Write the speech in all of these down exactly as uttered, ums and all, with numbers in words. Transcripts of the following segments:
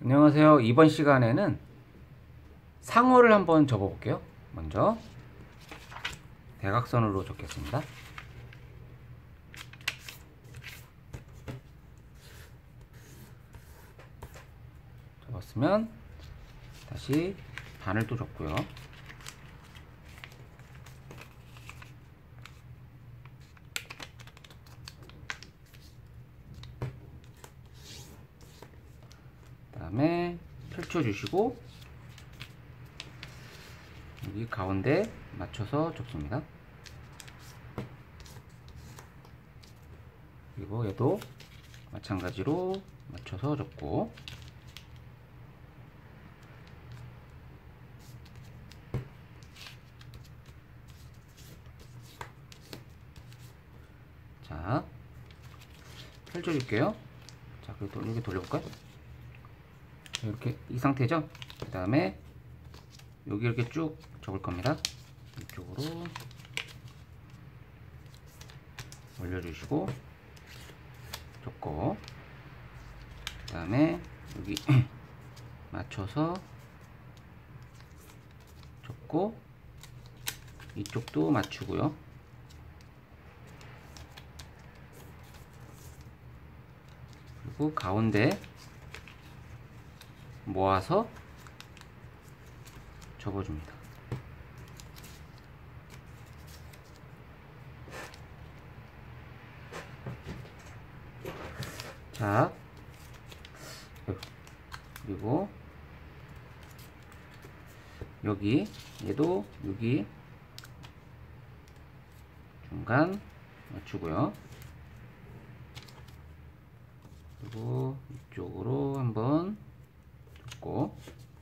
안녕하세요. 이번 시간에는 상어를 한번 접어 볼게요. 먼저 대각선으로 접겠습니다. 접었으면 다시 반을 또 접고요. 그 다음에 펼쳐주시고 여기 가운데 맞춰서 접습니다. 그리고 얘도 마찬가지로 맞춰서 접고, 자 펼쳐줄게요. 자, 그리고 이렇게 돌려볼까요? 이렇게 이 상태죠. 그 다음에 여기 이렇게 쭉 접을 겁니다. 이쪽으로 올려주시고 접고, 그 다음에 여기 맞춰서 접고, 이쪽도 맞추고요. 그리고 가운데 모아서 접어줍니다. 자, 그리고 여기 얘도 여기 중간 맞추고요. 그리고 이쪽으로 한번 접고,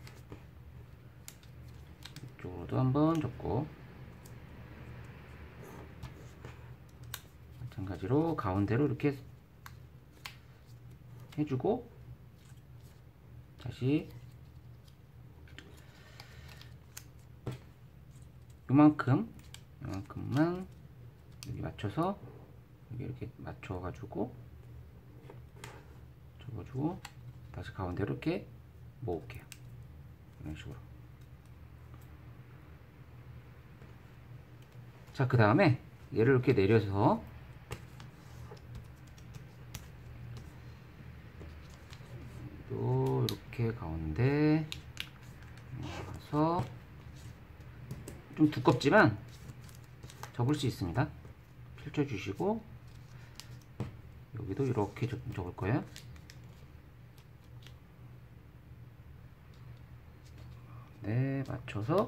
이쪽으로도 한번 접고, 마찬가지로 가운데로 이렇게 해주고, 다시 요만큼 요만큼만 여기 맞춰서 여기 이렇게 맞춰 가지고 접어주고, 다시 가운데로 이렇게 모을게요. 이런 식으로. 자, 그 다음에 얘를 이렇게 내려서 또 이렇게 가운데 모아서, 좀 두껍지만 접을 수 있습니다. 펼쳐주시고 여기도 이렇게 접을 거예요. 네, 맞춰서.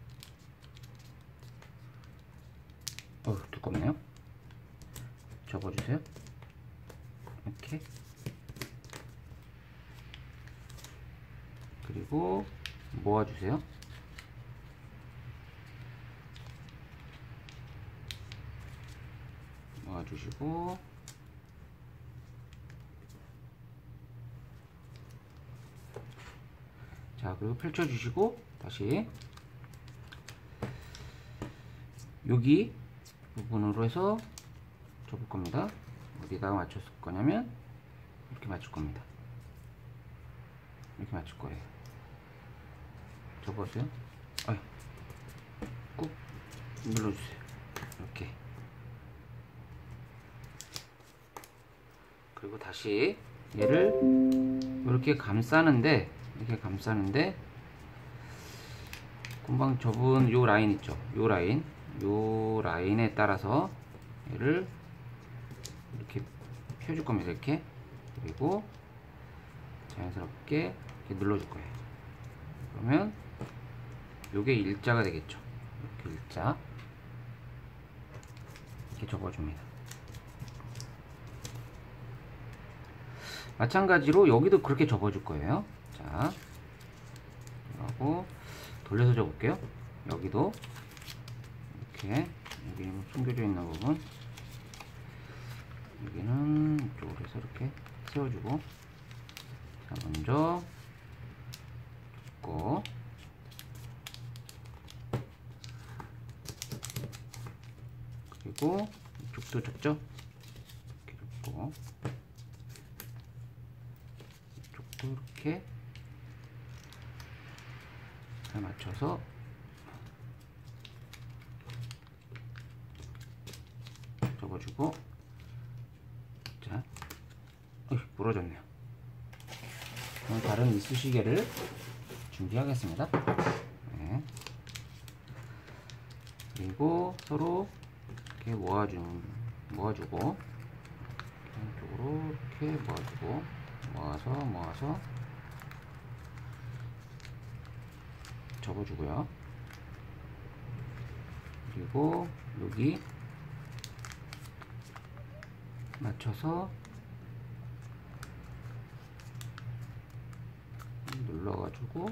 어, 두껍네요. 접어주세요. 이렇게. 그리고 모아주세요. 모아주시고, 자, 그리고 펼쳐주시고 다시 여기 부분으로 해서 접을 겁니다. 어디다가 맞췄을 거냐면 이렇게 맞출 겁니다. 이렇게 맞출 거예요. 접어주세요. 어이, 꾹 눌러주세요. 이렇게. 그리고 다시 얘를 이렇게 감싸는데, 이렇게 감싸는데 금방 접은 요 라인 있죠? 요 라인, 요 라인에 따라서 얘를 이렇게 펴줄 겁니다. 이렇게. 그리고 자연스럽게 이렇게 눌러줄 거예요. 그러면 요게 일자가 되겠죠. 이렇게 일자. 이렇게 접어줍니다. 마찬가지로 여기도 그렇게 접어줄 거예요. 자, 하고 돌려서 접을게요. 여기도 이렇게, 여기 숨겨져 있는 부분, 여기는 이쪽으로 해서 이렇게 세워주고, 자, 먼저 접고, 그리고 이쪽도 접죠. 이렇게 접고, 이쪽도 이렇게 잘 맞춰서 접어주고, 자, 어이, 부러졌네요. 그럼 다른 이쑤시개를 준비하겠습니다. 네. 그리고 서로 이렇게 모아주는, 모아주고, 이쪽으로 이렇게 모아주고, 모아서, 모아서, 접어주고요. 그리고 여기 맞춰서 눌러가지고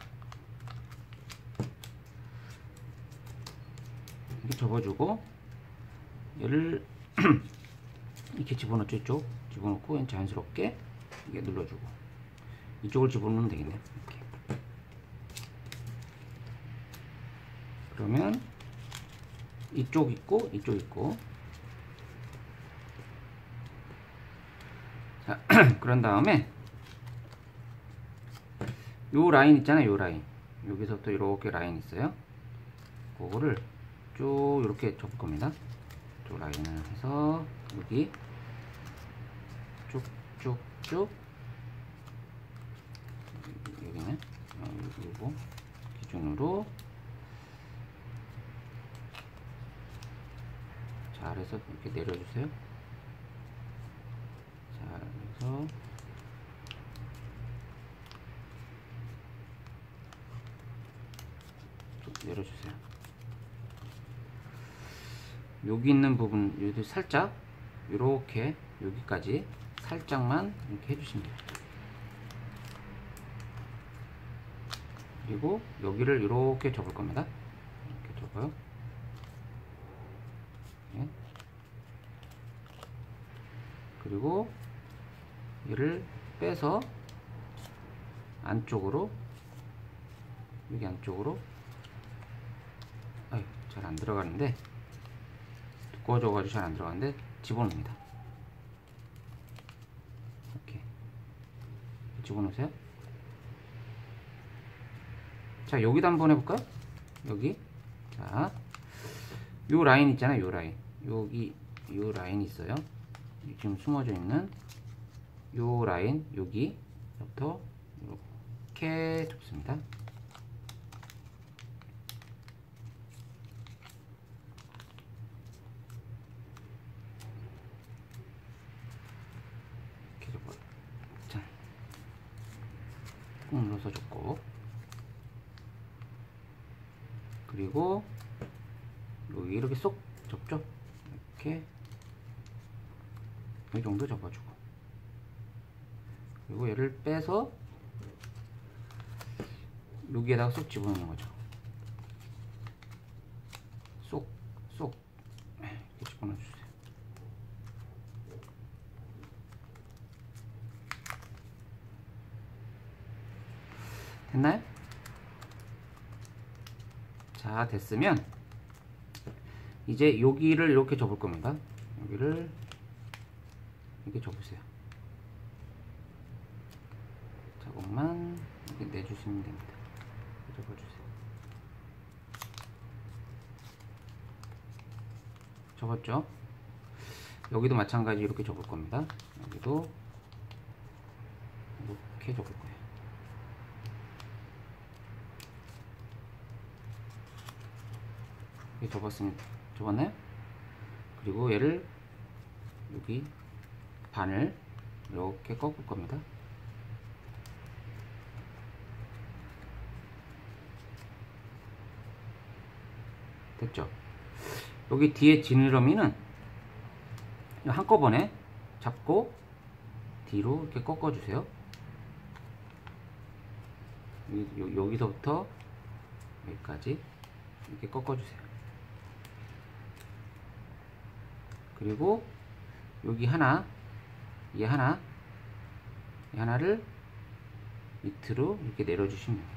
이렇게 접어주고, 얘를 이렇게 집어넣죠. 이쪽 집어넣고 자연스럽게 이게 눌러주고, 이쪽을 집어넣으면 되겠네요. 이렇게. 그러면 이쪽 있고 이쪽 있고, 자, 그런 다음에 요 라인 있잖아요. 요 라인, 여기서부터 이렇게 라인 있어요. 그거를 쭉 이렇게 접을 겁니다. 쭉 라인을 해서 여기 쭉쭉쭉, 여기는 요거 기준으로 잘해서 이렇게 내려주세요. 잘해서 쭉 내려주세요. 여기 있는 부분, 여기 살짝 이렇게 여기까지 살짝만 이렇게 해주시면 돼요. 그리고 여기를 이렇게 접을 겁니다. 이렇게 접어요. 네. 그리고 얘를 빼서 안쪽으로, 여기 안쪽으로, 아유, 잘 안 들어가는데, 두꺼워져가지고 잘 안 들어가는데 집어넣습니다. 이렇게 집어넣으세요. 자, 여기도 한번 해볼까요? 여기, 자, 요 라인 있잖아요. 요 라인, 여기 요 라인 있어요. 지금 숨어져 있는 요 라인, 여기부터 이렇게 접습니다. 이렇게 접어요. 자, 꾹 눌러서 접고, 그리고 여기 이렇게 쏙 접죠. 이렇게 이 정도 접어주고, 그리고 얘를 빼서 여기에다가 쏙 집어넣는 거죠. 쏙, 쏙 이렇게 집어넣어 주세요. 됐나요? 자, 됐으면 이제 여기를 이렇게 접을 겁니다. 여기를 이렇게 접으세요. 자국만 이렇게 내주시면 됩니다. 접어주세요. 접었죠? 여기도 마찬가지 이렇게 접을 겁니다. 여기도 이렇게 접을 거예요. 이렇게 접었습니다. 접었나요? 그리고 얘를 여기 반을 이렇게 꺾을 겁니다. 됐죠? 여기 뒤에 지느러미는 한꺼번에 잡고 뒤로 이렇게 꺾어 주세요. 여기, 여기서부터 여기까지 이렇게 꺾어 주세요. 그리고 여기 하나, 얘 하나, 이 하나를 밑으로 이렇게 내려주시면 됩니다.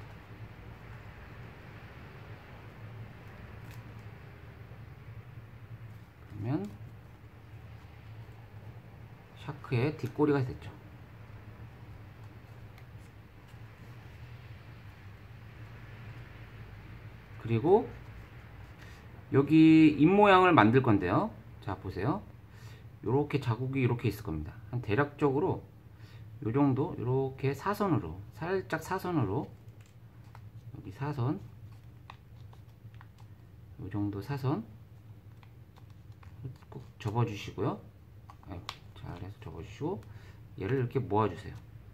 그러면 샤크의 뒷꼬리가 됐죠. 그리고 여기 입 모양을 만들 건데요. 자, 보세요. 요렇게 자국이 이렇게 있을 겁니다. 한 대략적으로 요 정도, 요렇게 사선으로, 살짝 사선으로, 여기 사선, 요 정도 사선 꼭 접어주시고요. 아이고, 잘해서 접어주시고, 얘를 이렇게 모아주세요.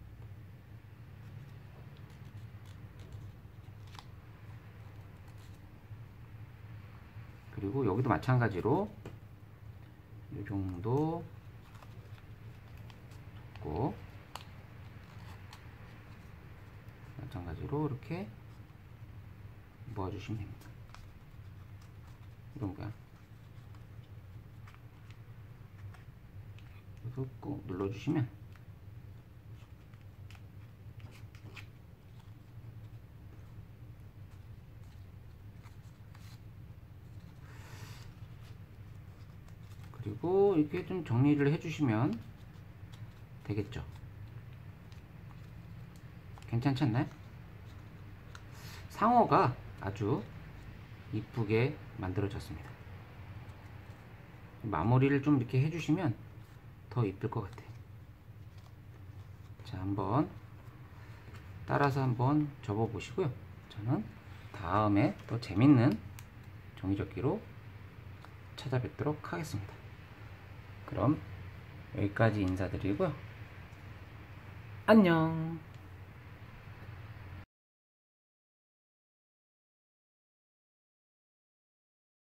그리고 여기도 마찬가지로 이 정도 접고, 마찬가지로 이렇게 모아주시면 됩니다. 이런 거야. 그래서 꾹 눌러주시면 그리고 이렇게 좀 정리를 해주시면 되겠죠. 괜찮지 않나요? 상어가 아주 이쁘게 만들어졌습니다. 마무리를 좀 이렇게 해주시면 더 이쁠 것 같아요. 자, 한번 따라서 한번 접어 보시고요. 저는 다음에 또 재밌는 종이접기로 찾아뵙도록 하겠습니다. 그럼 여기까지 인사드리고요. 안녕.